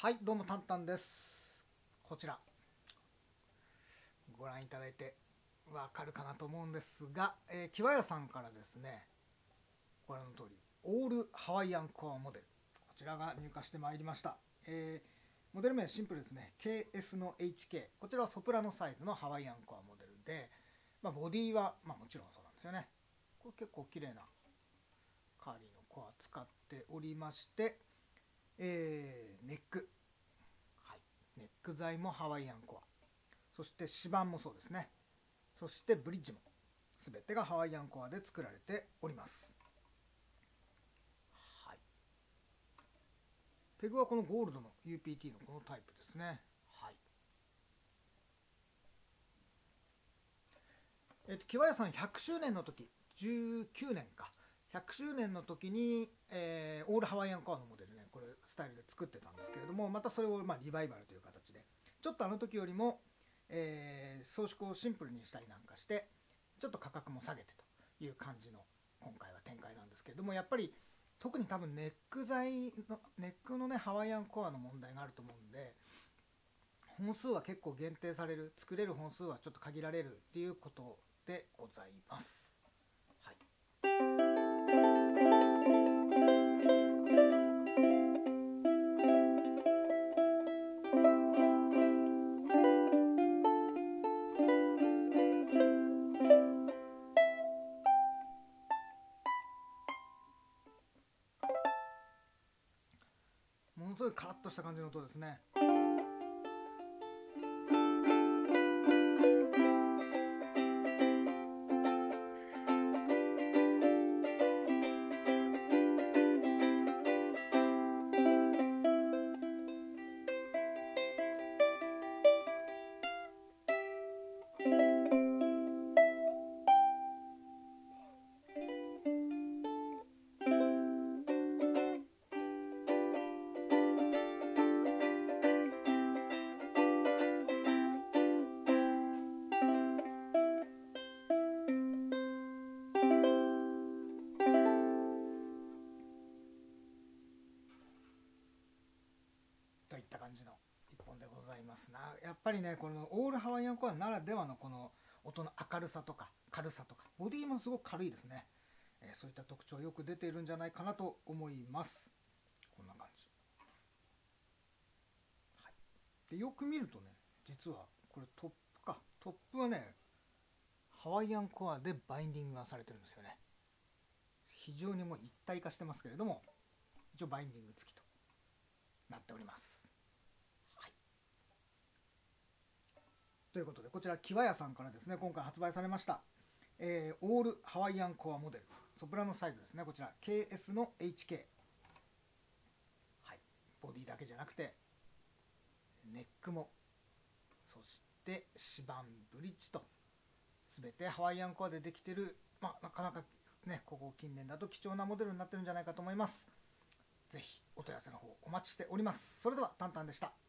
はい、どうもタンタンです。こちらご覧いただいてわかるかなと思うんですが、キワヤさんからですね、ご覧の通りオールハワイアンコアモデル、こちらが入荷してまいりました。モデル名シンプルですね。 KS の HK、 こちらはソプラノサイズのハワイアンコアモデルで、ボディはもちろんそうなんですよね。これ結構綺麗なカーリーのコア使っておりまして、ネック、ネック材もハワイアンコア、そして指板もそうですね、そしてブリッジも全てがハワイアンコアで作られております。はい、ペグはこのゴールドの UPT のこのタイプですね。はい、キワヤさん100周年の時、19年か、100周年の時に、オールハワイアンコアのモデルね、これスタイルで作ってたんですけれども、またそれをリバイバルという形でちょっとあの時よりも、装飾をシンプルにしたりなんかしてちょっと価格も下げてという感じの今回は展開なんですけれども、やっぱり特に多分ネック材のネックのねハワイアンコアの問題があると思うんで、本数は結構限定される、作れる本数はちょっと限られるっていうことでございます。はい、ものすごいカラッとした感じの音ですね。といった感じの一本でございますな。やっぱりねこのオールハワイアンコアならではのこの音の明るさとか軽さとか、ボディもすごく軽いですね。そういった特徴よく出ているんじゃないかなと思います。こんな感じ、はい、でよく見るとね、実はこれトップはねハワイアンコアでバインディングがされてるんですよね。非常にもう一体化してますけれども、一応バインディング付きとなっております。ということで、こちらキワヤさんからですね今回発売されました、オールハワイアンコアモデルソプラノサイズですね。こちら KS の HK、はい、ボディだけじゃなくてネックも、そして指板、ブリッジと全てハワイアンコアでできてる、なかなかねここ近年だと貴重なモデルになってるんじゃないかと思います。ぜひお問い合わせの方お待ちしております。それではタンタンでした。